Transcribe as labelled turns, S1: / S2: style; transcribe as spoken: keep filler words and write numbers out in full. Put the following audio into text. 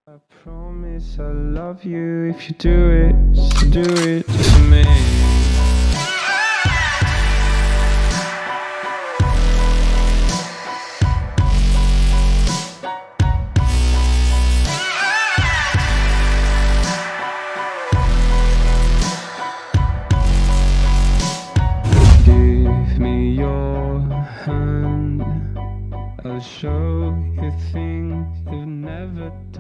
S1: I promise I'll love you if you do it, so do it to me. Give me your hand, I'll show you things you've never done.